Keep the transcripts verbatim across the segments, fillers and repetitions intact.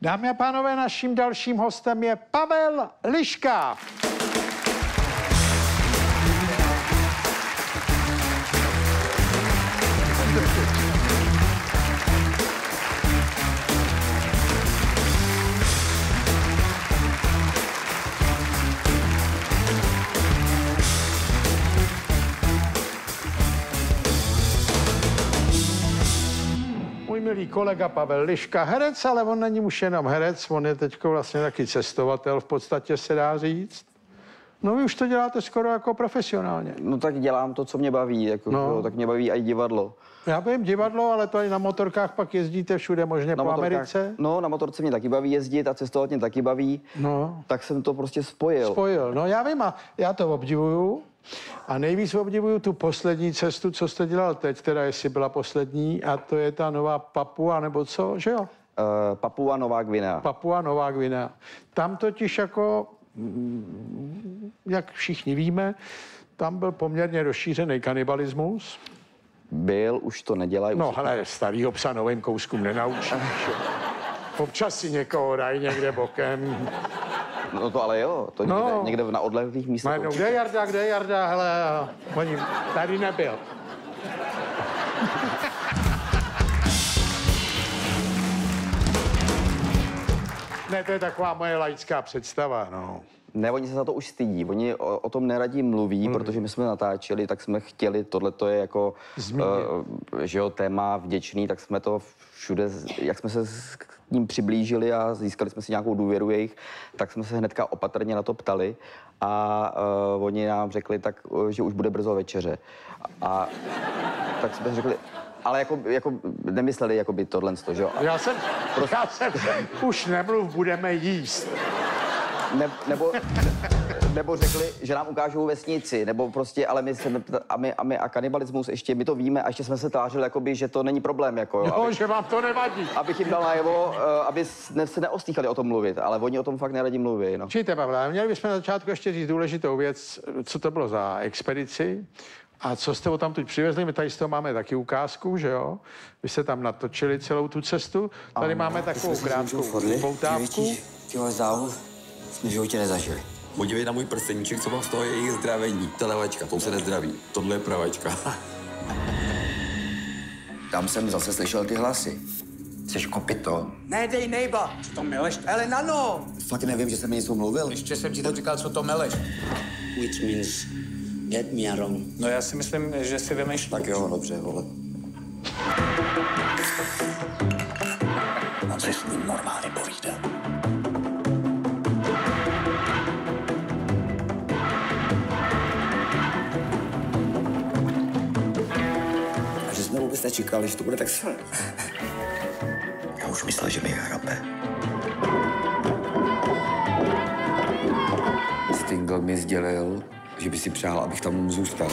Dámy a pánové, naším dalším hostem je Pavel Liška. Můj milý kolega Pavel Liška, herec, ale on není už jenom herec, on je teď vlastně taky cestovatel, v podstatě se dá říct. No vy už to děláte skoro jako profesionálně. No tak dělám to, co mě baví, jako, no. jo, tak mě baví i divadlo. Já vím divadlo, ale to i na motorkách pak jezdíte všude možně na po motorkách, Americe. No, na motorce mě taky baví jezdit a cestovat mě taky baví, no. Tak jsem to prostě spojil. Spojil, no já vím a já to obdivuju. A nejvíc obdivuju tu poslední cestu, co jste dělal teď, teda jestli byla poslední, a to je ta nová Papua, nebo co, že jo? Uh, Papua Nová Gvinea. Papua Nová Gvinea. Tam totiž jako, jak všichni víme, tam byl poměrně rozšířený kanibalismus. Byl, už to nedělají. No hele, starýho psa novým kouskům nenaučíš. Občas si někoho dají někde bokem. No to ale jo, to no. někde, někde na odlehlých místech. Najednou, kde je Jarda, kde je Jarda, hele, oni, tady nebyl. Ne, to je taková moje laická představa, no. Ne, oni se za to už stydí, oni o, o tom neradí mluví, hmm. protože my jsme natáčeli, tak jsme chtěli, tohle to je jako, uh, že jo, téma vděčný, tak jsme to všude, jak jsme se k ním přiblížili a získali jsme si nějakou důvěru jejich, tak jsme se hnedka opatrně na to ptali a uh, oni nám řekli, tak, uh, že už bude brzo večeře. A tak jsme řekli, ale jako, jako nemysleli jako by tohle, že jo. Já jsem, prostě... já jsem, už nemluv, budeme jíst. Ne, nebo, nebo řekli, že nám ukážou vesnici, nebo prostě, ale my, se, a, my, a my a kanibalismus ještě, my to víme a ještě jsme se tvářili, jakoby, že to není problém, jako jo. No, aby, že vám to nevadí. Abych jim dal najevo, uh, aby ne, se neostýchali o tom mluvit, ale oni o tom fakt neradí mluví, no. Číte, Pavle, měli bychom na začátku ještě říct důležitou věc, co to bylo za expedici a co jste ho tam teď přivezli. My tady z toho máme taky ukázku, že jo? Vy jste tam natočili celou tu cestu. Tady ano, máme takovou krátkou poutávku. Jsme v životě nezažili. Podívej na můj prsteníček, co mám z toho jejich zdravení. Ta levačka, tou se nezdraví. Tohle je pravačka. Tam jsem zase slyšel ty hlasy. Jseš kopyto? Ne, dej nejba. Co to meleš? Elenano! Fakt nevím, že jsem mi něco mluvil. Ještě jsem ti to říkal, co to meleš. Which means get me wrong. No já si myslím, že si vymýšlíš. Tak jo, dobře, vole. Mám se s ním normálně povídat. Jsme vůbec nečekali, že to bude tak silné. Já už myslel, že mi hrabe. Stingl mi sdělil, že by si přál, abych tam zůstal.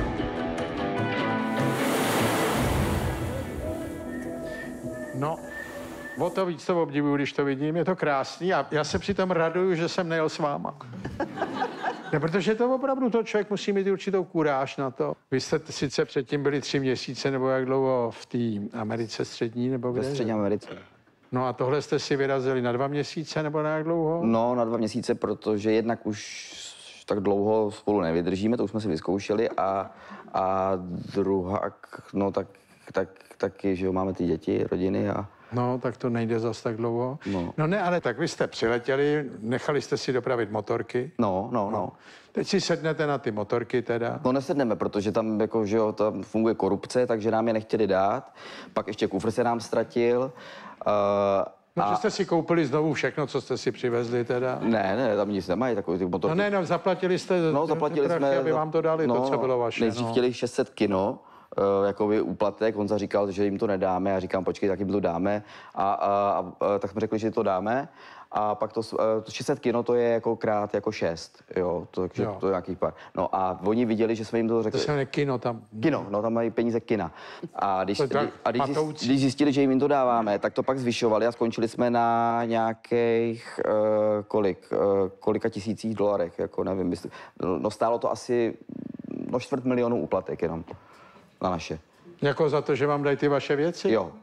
No, o to víc to obdivuju, když to vidím, je to krásný a já se přitom raduju, že jsem nejel s váma. Ne, protože to opravdu to člověk musí mít určitou kuráž na to. Vy jste sice předtím byli tři měsíce nebo jak dlouho v té Americe střední nebo kde? Ve střední Americe. No a tohle jste si vyrazili na dva měsíce nebo na jak dlouho? No, na dva měsíce, protože jednak už tak dlouho spolu nevydržíme, to už jsme si vyzkoušeli a, a druhá, no tak, tak, taky, že jo, máme ty děti, rodiny a... No, tak to nejde zas tak dlouho. No. no ne, ale tak vy jste přiletěli, nechali jste si dopravit motorky. No, no, no. Teď si sednete na ty motorky teda. No nesedneme, protože tam, jako, že jo, tam funguje korupce, takže nám je nechtěli dát. Pak ještě kufr se nám ztratil. Uh, No, a... že jste si koupili znovu všechno, co jste si přivezli teda? Ne, ne, tam nic nemají, takový ty motorky. No ne, no, zaplatili jste, no, zaplatili prachy, jsme, aby vám to dali, no, to, co bylo vaše. Nejdřív no. chtěli šest set kino, uh, jakoby úplatek, Honza říkal, že jim to nedáme, já říkám, počkej, tak jim to dáme. A, a, a, a tak jsme řekli, že to dáme. A pak to, to šest set kino, to je jako krát jako šest, jo, to, takže jo. to je nějaký pár. No a oni viděli, že jsme jim to řekli. To se jmenuje kino tam. Kino, no tam mají peníze kina. A když, tak, a když, když zjistili, že jim to dáváme, tak to pak zvyšovali a skončili jsme na nějakých, uh, kolik, uh, kolika tisících dolarech, jako nevím, jestli, no stálo to asi, no čtvrt milionu úplatek jenom na naše. Jako za to, že vám dají ty vaše věci? Jo.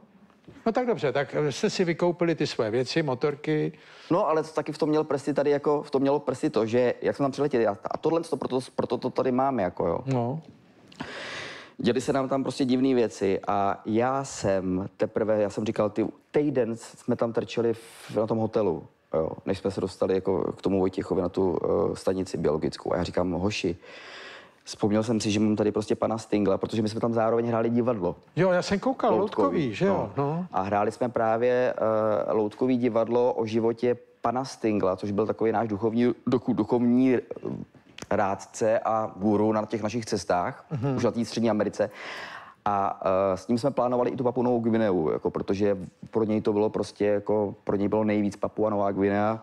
No tak dobře, tak jste si vykoupili ty své věci, motorky. No, ale to taky v tom měl prsty tady jako, v tom mělo prsty to, že jak jsme tam přiletěli, a, a tohle to, proto, proto to tady máme, jako jo. No. Děli se nám tam prostě divné věci a já jsem teprve, já jsem říkal, ty týden jsme tam trčeli v, na tom hotelu, jo, než jsme se dostali jako k tomu Vojtěchovi na tu uh, stanici biologickou. A já říkám, hoši, vzpomněl jsem si, že mám tady prostě pana Stingla, protože my jsme tam zároveň hráli divadlo. Jo, já jsem koukal, loutkový, že jo? No. No. A hráli jsme právě uh, loutkový divadlo o životě pana Stingla, což byl takový náš duchovní, duchu, duchovní rádce a guru na těch našich cestách, mm-hmm. už na té Střední Americe. A uh, s ním jsme plánovali i tu Papuu Novou Gvineu, jako, protože pro něj to bylo prostě, jako, pro něj bylo nejvíc Papua Nová Gvinea.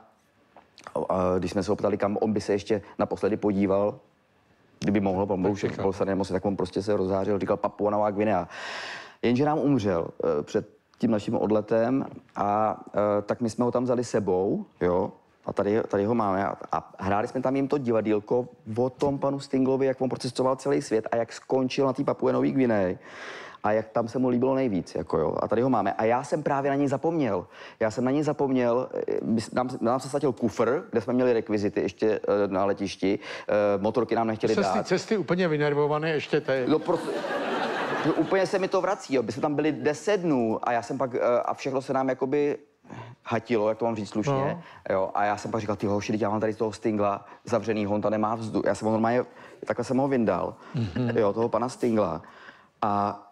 A když jsme se ho ptali, kam on by se ještě naposledy podíval, kdyby mohl, on byl už v nemoci, tak on prostě se rozhářil, říkal Papua Nová Gvinea. Jenže nám umřel uh, před tím naším odletem a uh, tak my jsme ho tam vzali sebou, jo. A tady, tady ho máme. A, a hráli jsme tam jim to divadýlko o tom panu Stinglovi, jak on procestoval celý svět a jak skončil na té Papue Nový Gvineji. A jak tam se mu líbilo nejvíc, jako jo. A tady ho máme. A já jsem právě na něj zapomněl. Já jsem na něj zapomněl, nám, nám se statil kufr, kde jsme měli rekvizity ještě uh, na letišti. Uh, motorky nám nechtěli Jste z té dát. cesty úplně vynervované ještě teď. No, prostě, no, úplně se mi to vrací, jo. My jsme tam byli deset dnů a já jsem pak, uh, a všechno se nám jakoby hatilo, jak to mám říct slušně, no. Jo, a já jsem pak říkal, ty hoši, já mám tady z toho Stingla zavřenýho, on tam nemá vzduch. Já jsem ho normálně, takhle jsem ho vyndal, mm-hmm. jo, toho pana Stingla. A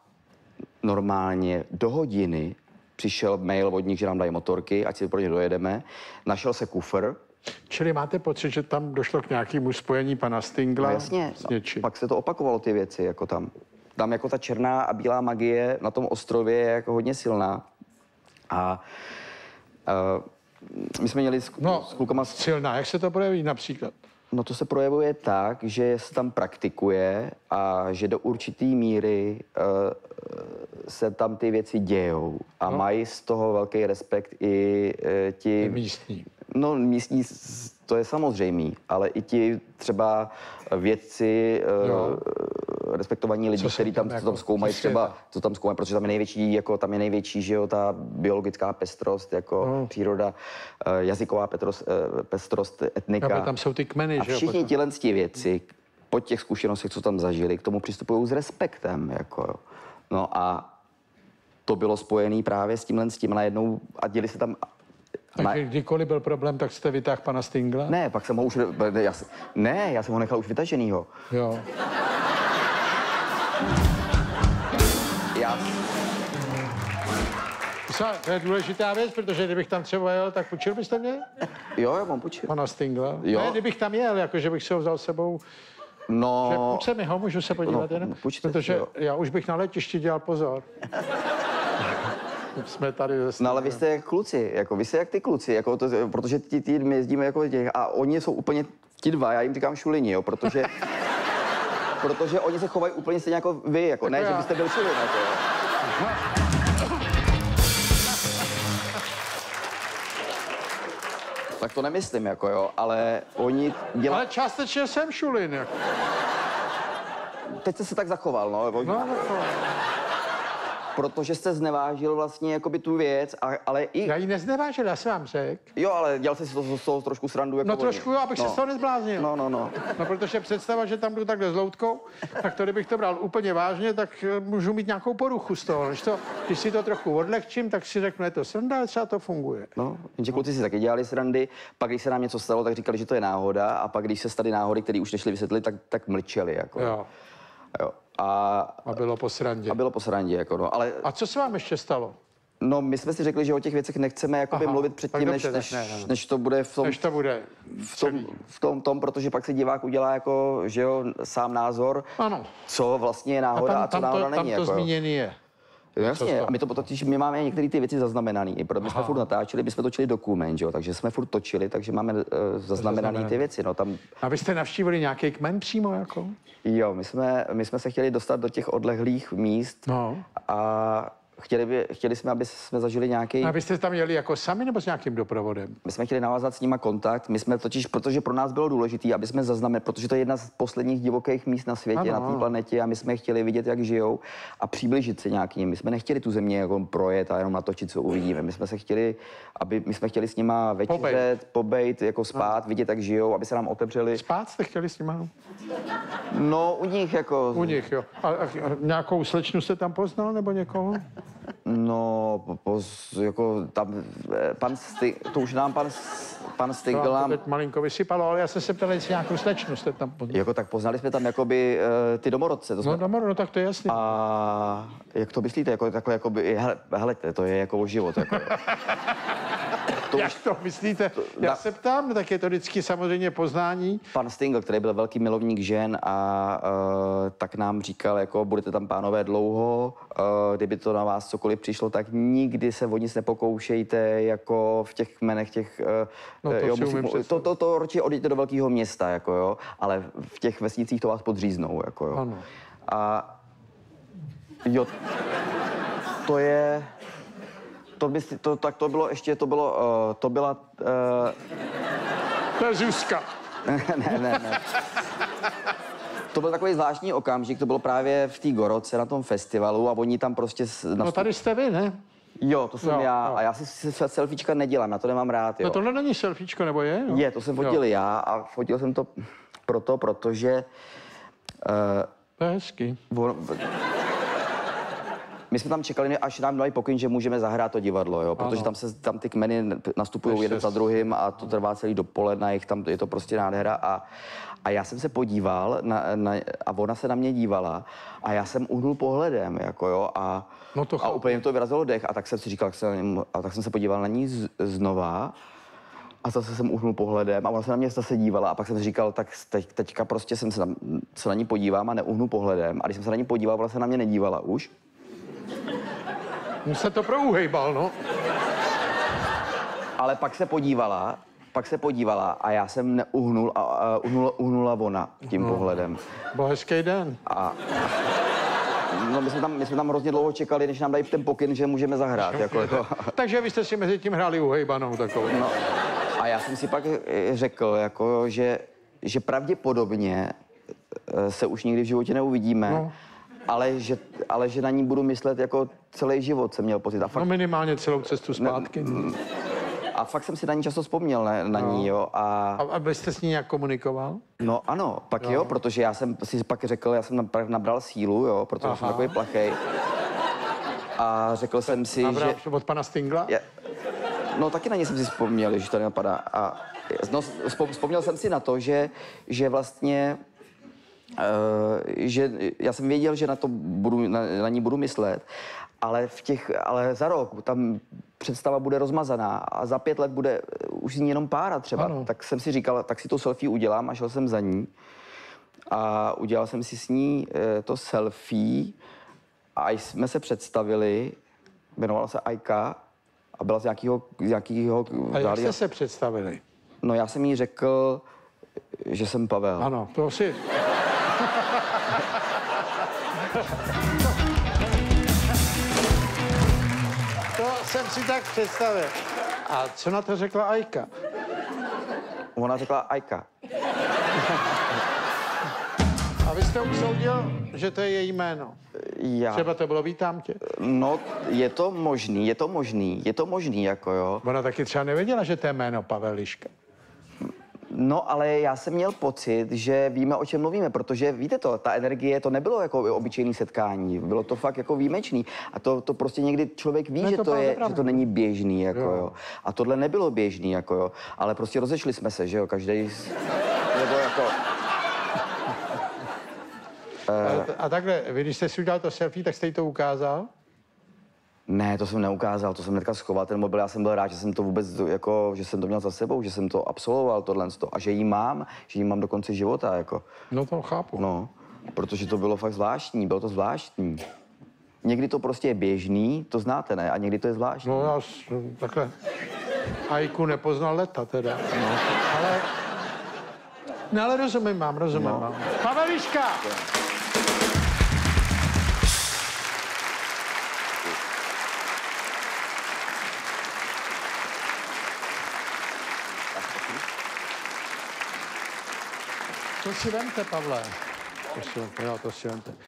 normálně do hodiny přišel mail od nich, že nám dají motorky, ať si pro ně dojedeme. Našel se kufr. Čili máte pocit, že tam došlo k nějakému spojení pana Stingla? No jasně, s něčím? No, pak se to opakovalo, ty věci, jako tam. Tam jako ta černá a bílá magie na tom ostrově je jako hodně silná. A Uh, my jsme měli s, no, s klukama... silná. Jak se to projeví například? No to se projevuje tak, že se tam praktikuje a že do určitý míry uh, se tam ty věci dějou. A no. mají z toho velký respekt i uh, ti... Místní. No místní, to je samozřejmý, ale i ti třeba vědci, no. uh, respektovaní lidi, kteří tam, jako, tam zkoumají třeba, co tam zkoumají, protože tam je největší, jako tam je největší, že jo, ta biologická pestrost, jako no. příroda, uh, jazyková pestrost, uh, pestrost etnika. A tam jsou ty kmeny, a že jo? všichni tyhle věci, po těch zkušenostech, co tam zažili, k tomu přistupují s respektem, jako. No a to bylo spojené právě s tímhle s tím najednou a děli se tam. Takže kdykoliv byl problém, tak jste vytáhl pana Stingla? Ne, pak jsem ho už, já, ne, já jsem ho nechal už vytaženýho. Jo. Já... To je důležitá věc, protože kdybych tam třeba jel, tak půjčil byste mě? Jo, já mám půjčil. Pana Stingla? Jo. Ne, kdybych tam jel, jakože bych si ho vzal s sebou. No... Že půjčte mi ho, můžu se podívat no, jenom? Půjčte, protože jo. já už bych na letišti dělal pozor. Jsme tady ze No ale vy jste jak kluci, jako vy jste jak ty kluci, jako to, protože ti, ti my jezdíme jako těch a oni jsou úplně ti dva, já jim říkám šulini, jo, protože protože oni se chovají úplně stejně jako vy, jako tak ne, já. Že byste byl šulin, jako jo. Tak to nemyslím, jako jo, ale oni dělají... Ale částečně jsem šulin, jako. Teď jste se tak zachoval, no. No, no, no. Protože jste znevážil vlastně jakoby tu věc, a, ale i... Já ji neznevážil, já jsem vám řekl. Jo, ale dělal jsi si to z toho trošku srandu jako No oni. trošku, jo, abych no. se z toho nezbláznil. No, no, no. No, protože představa, že tam jdu takhle s loutkou, tak to, kdybych to bral úplně vážně, tak můžu mít nějakou poruchu z toho. Když, to, když si to trochu odlehčím, tak si řeknu, je to sranda, ale třeba to funguje. No, jenže kluci si taky dělali srandy, pak když se nám něco stalo, tak říkali, že to je náhoda, a pak když se staly náhody, které už nešly vysvětlit, tak, tak mlčeli, jako. Jo. Jo. A, a bylo po srandě. A bylo po srandě, jako no, ale... A co se vám ještě stalo? No, my jsme si řekli, že o těch věcech nechceme jakoby Aha, mluvit předtím, než, dobře, než, ne, ne. než to bude v tom... Než to bude v tom, v tom, tom, protože pak si divák udělá jako, že jo, sám názor, ano. co vlastně je náhoda a, tam, a co tam náhoda to, není. Tam to jako, zmíněný je. Jo, jasně, a my to totiž, my máme některé ty věci zaznamenaný, protože my jsme furt natáčeli, my jsme točili dokument, že jo, takže jsme furt točili, takže máme uh, zaznamenaný ty věci, no tam... A vy jste navštívili nějaký kmen přímo, jako? Jo, my jsme, my jsme se chtěli dostat do těch odlehlých míst no. a chtěli, by, chtěli jsme, aby jsme zažili nějaký... A vy jste tam jeli jako sami nebo s nějakým doprovodem? My jsme chtěli navázat s nima kontakt, my jsme totiž, protože pro nás bylo důležité, aby jsme zaznamenali, protože to je jedna z posledních divokých míst na světě, ano, na té planetě a my jsme chtěli vidět, jak žijou a přiblížit se nějak ním. My jsme nechtěli tu země jako projet a jenom natočit, co uvidíme. My jsme se chtěli, aby my jsme chtěli s nima večeřet, pobejt, jako spát, vidět, jak žijou, aby se nám otevřeli. Spát jste chtěli s nima? No, u nich jako... U nich, jo. A, a, a nějakou slečnu jste tam poznal nebo někoho? No, po, po, jako tam, pan Sty, to už nám pan, pan Stingl To nám... teď malinko vysypalo, ale já jsem se ptal, jestli nějakou slečnu jste tam poznal. Jako tak poznali jsme tam jakoby uh, ty domorodce. To jsme... No, domor, no tak to je jasný. A jak to myslíte? Jako, takhle, jakoby, hele, hele, to je jako o život. Jako. To jak to myslíte? To, já da... se ptám, no, tak je to vždycky samozřejmě poznání. Pan Stingl, který byl velký milovník žen a uh, tak nám říkal, jako budete tam pánové dlouho, uh, kdyby to na vás cokoliv přišlo, tak nikdy se o nic nepokoušejte, jako v těch kmenech těch... Uh, no to, jo, si musím, to, to, to určitě odejděte do velkého města, jako jo, ale v těch vesnicích to vás podříznou, jako jo. Ano. A jo, to je... To, by, to, tak to bylo ještě, to bylo, uh, to byla... Uh... To je Zuzka. ne, ne, ne. To byl takový zvláštní okamžik, to bylo právě v té Goroce na tom festivalu a oni tam prostě... Nastup... No tady jste vy, ne? Jo, to jsem jo, já jo. A já si selfiečka nedělám, na to nemám rád, jo. No tohle není selfiečko, nebo je? Jo? Je, to jsem fotil jo. já a fotil jsem to proto, protože... Uh, to je hezký. On, my jsme tam čekali, až nám dají pokyn, že můžeme zahrát to divadlo, jo, protože tam, se, tam ty kmeny nastupují jeden za druhým a to trvá celý dopoledne, jich tam, je to prostě nádhera a, a já jsem se podíval na, na, a ona se na mě dívala a já jsem uhnul pohledem, jako jo, a, no to a úplně mi to vyrazilo dech a tak jsem si říkal, a tak jsem se podíval na ní z, znova a zase jsem uhnul pohledem a ona se na mě zase dívala a pak jsem si říkal, tak teď, teďka prostě jsem se na, se na ní podívám a neuhnu pohledem a když jsem se na ní podíval, ona se na mě nedívala už. Mu se to prouhejbal, no. Ale pak se podívala, pak se podívala a já jsem neuhnul a, a uhnula, uhnula ona tím no. pohledem. Byl hezký den. A, no my jsme, tam, my jsme tam hrozně dlouho čekali, než nám dají ten pokyn, že můžeme zahrát. Jako, jako. Takže vy jste si mezi tím hráli uhejbanou takovou. No. A já jsem si pak řekl, jako, že, že pravděpodobně se už nikdy v životě neuvidíme. No. Ale že, ale že na ní budu myslet jako celý život, jsem měl pocit. A fakt, no minimálně celou cestu zpátky. Ne, a fakt jsem si na ní často vzpomněl, na, na no. ní, jo. A, a, a byste s ní nějak komunikoval? No ano, pak jo, jo protože já jsem si pak řekl, já jsem nabral sílu, jo, protože Aha. jsem takový plachej. A řekl jsem si, nabral že... od pana Stingla? Je, no taky na ně jsem si vzpomněl, že to nenapadá. A no, vzpomněl jsem si na to, že, že vlastně... Uh, že já jsem věděl, že na to budu, na, na ní budu myslet, ale, v těch, ale za rok tam představa bude rozmazaná a za pět let bude už z ní jenom pára třeba. Ano. Tak jsem si říkal, tak si to selfie udělám a šel jsem za ní a udělal jsem si s ní uh, to selfie a jsme se představili, jmenovala se Ajka a byla z nějakého... Z nějakého a jak jste se představili? No já jsem jí řekl, že jsem Pavel. Ano, to si... To jsem si tak představil. A co na to řekla Ajka? Ona řekla Ajka. A vy jste usoudil, že to je její jméno? Já. Třeba to bylo Vítám tě? No, je to možný, je to možný, je to možný, jako jo. Ona taky třeba nevěděla, že to je jméno Pavel Liška. No, ale já jsem měl pocit, že víme, o čem mluvíme, protože víte to, ta energie, to nebylo jako obyčejné setkání, bylo to fakt jako výjimečný. A to, to prostě někdy člověk ví, ne, že, to, to je, že to není běžný, jako jo. jo. A tohle nebylo běžný, jako jo. Ale prostě rozešli jsme se, že jo, každý nebo jako... A, a takhle, vy, když jste si udělal to selfie, tak jste jí to ukázal? Ne, to jsem neukázal, to jsem hnedka schoval ten mobil, já jsem byl rád, že jsem to vůbec, jako, že jsem to měl za sebou, že jsem to absolvoval, tohle a že jí mám, že jí mám do konce života, jako. No to chápu. No, protože to bylo fakt zvláštní, bylo to zvláštní. Někdy to prostě je běžný, to znáte, ne? A někdy to je zvláštní. No já takhle Ajku nepoznal leta teda, no. Ale, no ale rozumím mám, rozumím no. mám. Pavel Liška! To si vemte, Pavle. To si vemte, jo, to si vemte.